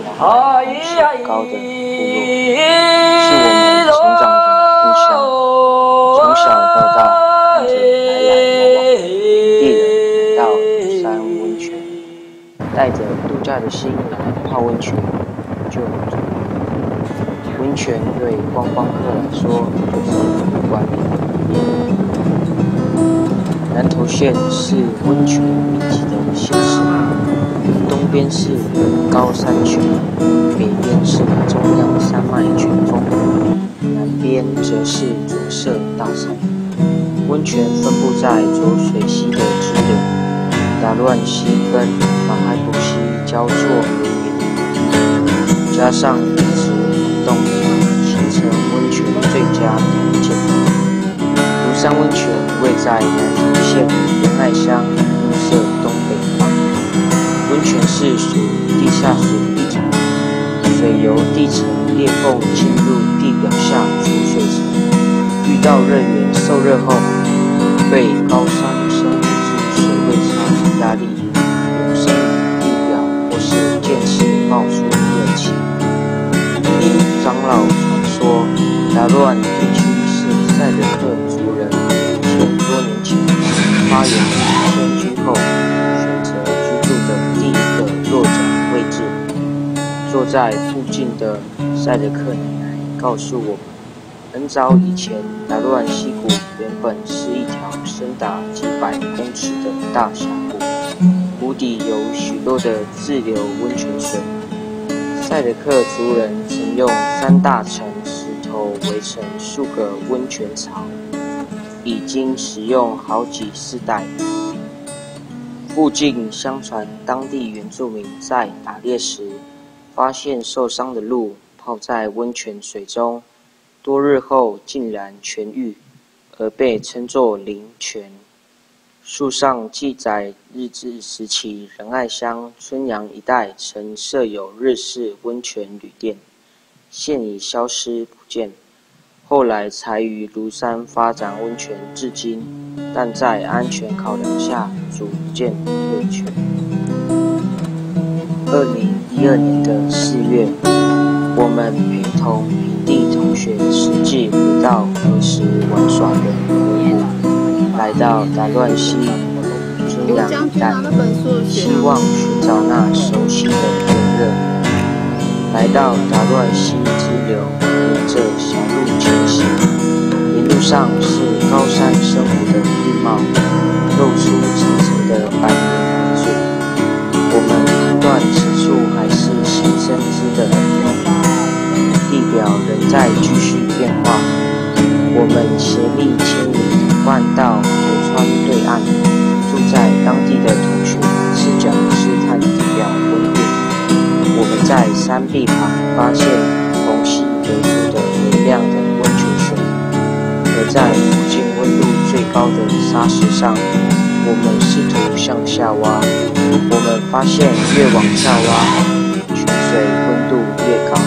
南海最高的部落，是我们成长的故乡。从小到大，看着来来往往的地人到庐山温泉，带着度假的心来泡温泉，就很足。温泉对观光客来说就是不管理的业务。南投县是温泉密集的县市，东边是高山群，北边是中央山脉群峰，南边则是左舍大山。温泉分布在浊水溪的支流，达乱溪跟马海埔溪交错流连，加上一直流动，形成温泉最佳条件。庐山温泉位在南投县仁爱乡雾社东北方，温泉是属于地下水一种，水由地层裂缝进入地表下储水层，遇到热源受热后，被高山生物质水位差压力涌升地表，或是渐次冒出热气。因长老传说，达乱地区是赛德克族人多年前发源迁居后选择居住的第一个落脚位置。坐在附近的赛德克奶奶告诉我们，很早以前，达乱溪谷原本是一条深达几百公尺的大峡谷，谷底有许多的自流温泉水。赛德克族人曾用3大层石头围成数个温泉槽，已经使用好几世代。附近相传当地原住民在打猎时，发现受伤的鹿泡在温泉水中，多日后竟然痊愈，而被称作灵泉。树上记载日治时期仁爱乡春阳一带曾设有日式温泉旅店，现已消失不见。后来才于庐山发展温泉至今，但在安全考量下逐渐退却。2012年的4月，我们陪同平地同学实际回到儿时玩耍的河谷，来到达乱溪春阳一带，希望寻找那熟悉的温热。来到达乱溪支流，沿着小路前行，沿路上是高山生活的地貌，露出层层的百年泥水。我们判断此处还是新生枝的地表仍在继续变化。我们协力牵引同伴到河川对岸，住在当地的同学赤脚试探地表温度。我们在山壁旁发现从溪流出的微量的温泉水，而在附近温度最高的沙石上，我们试图向下挖。我们发现越往下挖，泉水温度越高。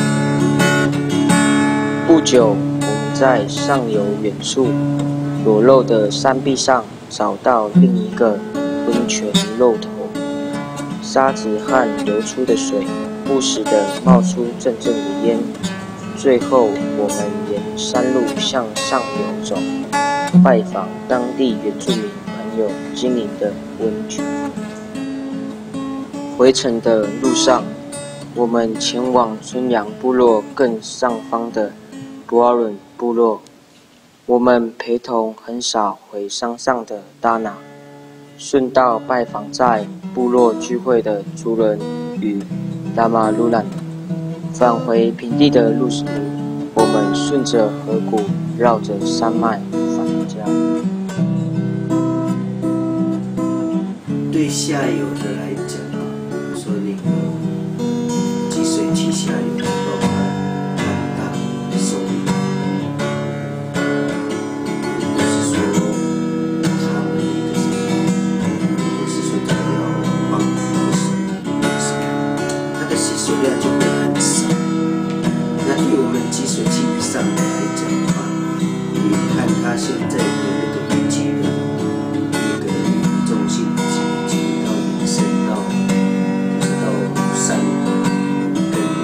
不久，我们在上游远处裸露的山壁上找到另一个温泉漏头，沙子和流出的水不时地冒出阵阵的烟。最后，我们沿山路向上游走，拜访当地原住民朋友经营的温泉。回程的路上，我们前往春阳部落更上方的布阿伦部落。我们陪同很少回山上的达娜，顺道拜访在部落聚会的族人与达马鲁兰。返回平地的路途，我们顺着河谷，绕着山脉返家。 对下游的来讲啊，说那个集水器下游包含很大的收益。如果是说他们那个什么，如果是说它要放它的吸收量就会很少。那对我们集水器上来讲的话，你看它现在的那个累积的那个中性值，到延伸到就是到3跟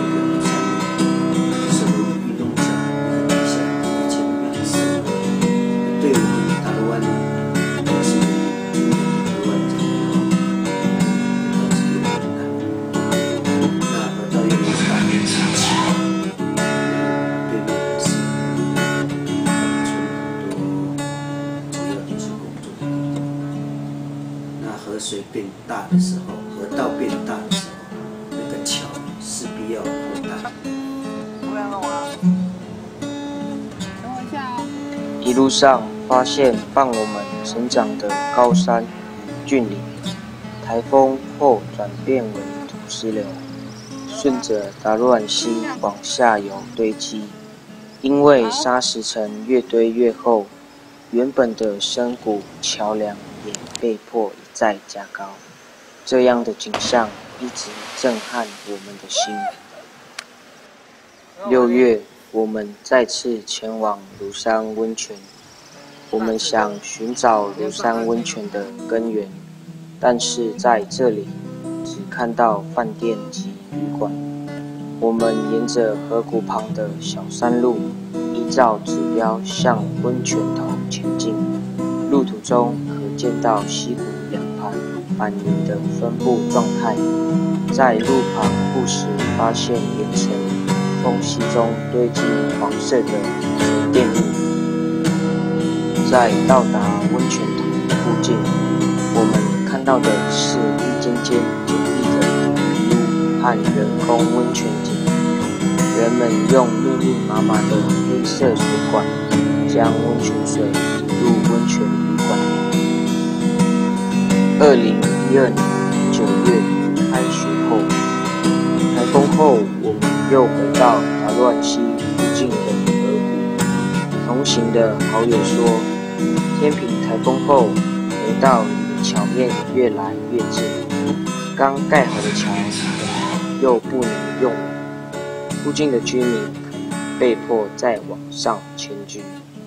大的时候，河道变大的时候，那个桥势必要扩大。 不要弄啊！等我一下哦。 一路上发现伴我们成长的高山与峻岭，台风后转变为土石流，顺着达鲁安溪往下游堆积。因为沙石层越堆越厚，原本的深谷桥梁也被迫一再加高。这样的景象一直震撼我们的心。6月，我们再次前往庐山温泉。我们想寻找庐山温泉的根源，但是在这里只看到饭店及旅馆。我们沿着河谷旁的小山路，依照指标向温泉头前进。路途中可见到溪谷两旁板泥的分布状态，在路旁不时发现岩层缝隙中堆积黄色的沉淀物。在到达温泉头附近，我们看到的是一间间简易的铁皮屋和人工温泉井。人们用密密麻麻的黑色水管将温泉水引入温泉旅馆。2012年9月开学后，台风后，我们又回到达鲁安溪附近的河谷。同行的好友说，天平台风后，河道离桥面越来越近，刚盖好的桥又不能用了。附近的居民可能被迫再往上迁居。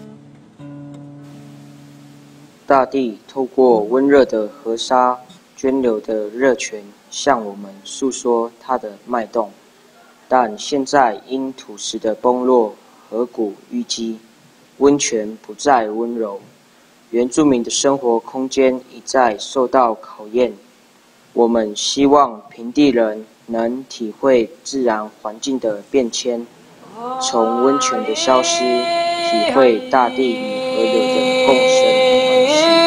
大地透过温热的河沙涓流的热泉向我们诉说它的脉动，但现在因土石的崩落、河谷淤积，温泉不再温柔，原住民的生活空间一再受到考验。我们希望平地人能体会自然环境的变迁，从温泉的消失，体会大地与河流的共生关系。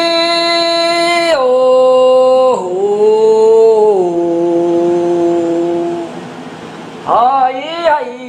哎呀！